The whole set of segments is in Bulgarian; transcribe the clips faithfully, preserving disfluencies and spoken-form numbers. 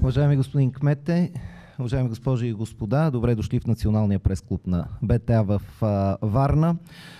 Уважаеми господин Кмете, уважаеми госпожи и господа, добре дошли в Националния прес-клуб на БТА в а, Варна.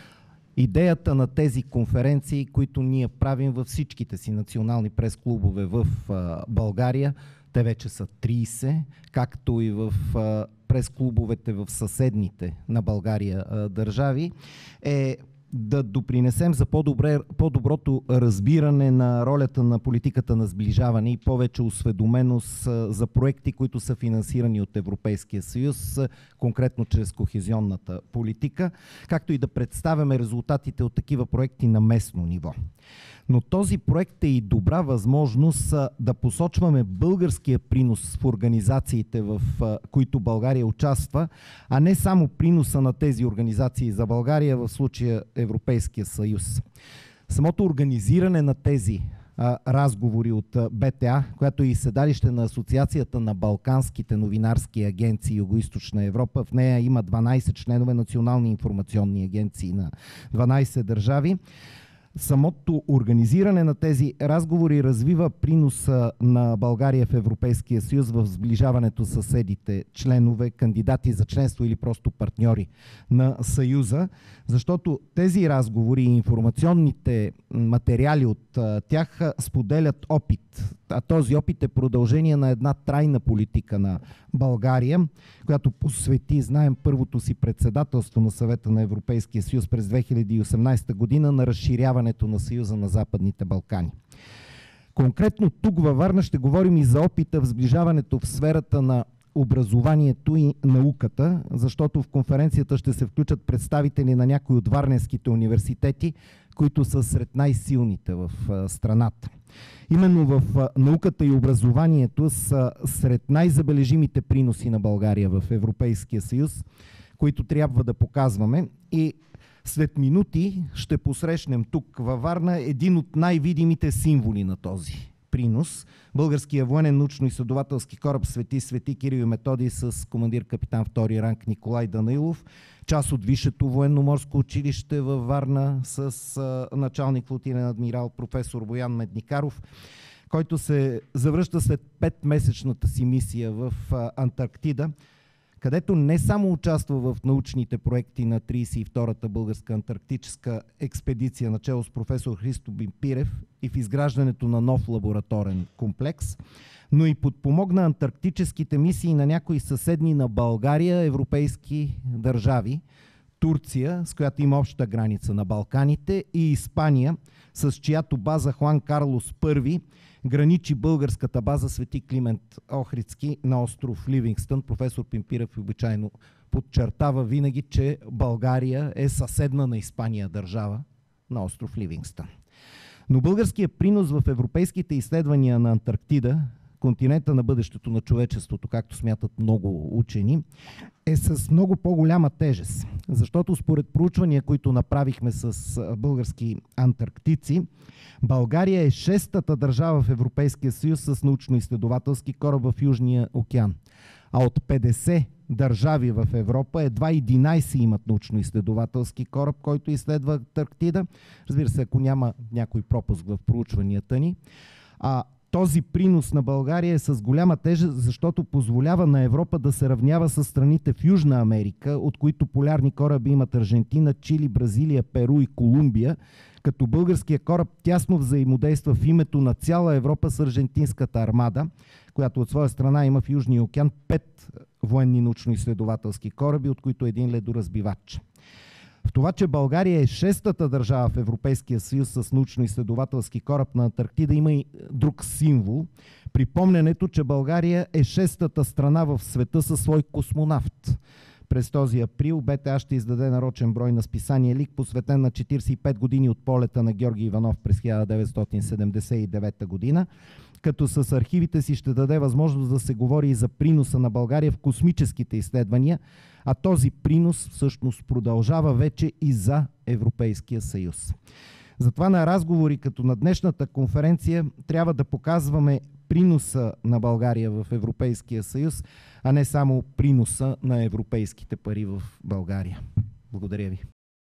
Идеята на тези конференции, които ние правим във всичките си национални прес-клубове в а, България, те вече са трийсет, както и в а, прес-клубовете в съседните на България а, държави, е да допринесем за по-добре, по-доброто разбиране на ролята на политиката на сближаване и повече осведоменост за проекти, които са финансирани от Европейския съюз, конкретно чрез кохезионната политика, както и да представяме резултатите от такива проекти на местно ниво. Но този проект е и добра възможност да посочваме българския принос в организациите, в които България участва, а не само приноса на тези организации за България, в случая Европейския съюз. Самото организиране на тези а, разговори от БТА, която е и седалище на Асоциацията на балканските новинарски агенции Югоизточна Европа, в нея има дванайсет членове национални информационни агенции на дванайсет държави. Самото организиране на тези разговори развива приноса на България в Европейския съюз в сближаването с съседите, членове, кандидати за членство или просто партньори на Съюза, защото тези разговори и информационните материали от тях споделят опит. А този опит е продължение на една трайна политика на България, която посвети, знаем, първото си председателство на Съвета на Европейския съюз през две хиляди и осемнайсета година на разширяването на Съюза на Западните Балкани. Конкретно тук във Варна ще говорим и за опита в сближаването в сферата на образованието и науката, защото в конференцията ще се включат представители на някои от варненските университети, които са сред най-силните в страната. Именно в науката и образованието са сред най-забележимите приноси на България в Европейския съюз, които трябва да показваме. И след минути ще посрещнем тук във Варна един от най-видимите символи на този принос. Българския военен научно-изследователски кораб Свети Свети Кирил и Методий с командир капитан втори ранг Николай Данаилов, част от Висшето военноморско училище във Варна с а, началник флотилен адмирал професор Боян Медникаров, който се завръща след петмесечната си мисия в а, Антарктида, където не само участва в научните проекти на трийсет и втората българска антарктическа експедиция начело с професор Христо Бимпирев и в изграждането на нов лабораторен комплекс, но и подпомогна антарктическите мисии на някои съседни на България европейски държави, Турция, с която има обща граница на Балканите, и Испания, с чиято база Хуан Карлос първи граничи българската база Свети Климент Охридски на остров Ливингстън. Професор Пимпирев обичайно подчертава винаги, че България е съседна на Испания държава на остров Ливингстън. Но българският принос в европейските изследвания на Антарктида, континента на бъдещето на човечеството, както смятат много учени, е с много по-голяма тежест. Защото според проучвания, които направихме с български антарктици, България е шестата държава в Европейския съюз с научно-изследователски кораб в Южния океан. А от петдесет държави в Европа едва единайсет имат научно-изследователски кораб, който изследва Антарктида. Разбира се, ако няма някой пропуск в проучванията ни. А този принос на България е с голяма тежест, защото позволява на Европа да се равнява с страните в Южна Америка, от които полярни кораби имат Аржентина, Чили, Бразилия, Перу и Колумбия, като българския кораб тясно взаимодейства в името на цяла Европа с аржентинската армада, която от своя страна има в Южния океан пет военни научно-изследователски кораби, от които един ледоразбивач. В това, че България е шестата държава в Европейския съюз с научно-изследователски кораб на Антарктида, има и друг символ. Припомнянето, че България е шестата страна в света със свой космонавт. През този април БТА ще издаде нарочен брой на списание Лик, посветен на четирийсет и пет години от полета на Георги Иванов през хиляда деветстотин седемдесет и девета година, като с архивите си ще даде възможност да се говори и за приноса на България в космическите изследвания, а този принос всъщност продължава вече и за Европейския съюз. Затова на разговори като на днешната конференция трябва да показваме приноса на България в Европейския съюз, а не само приноса на европейските пари в България. Благодаря ви.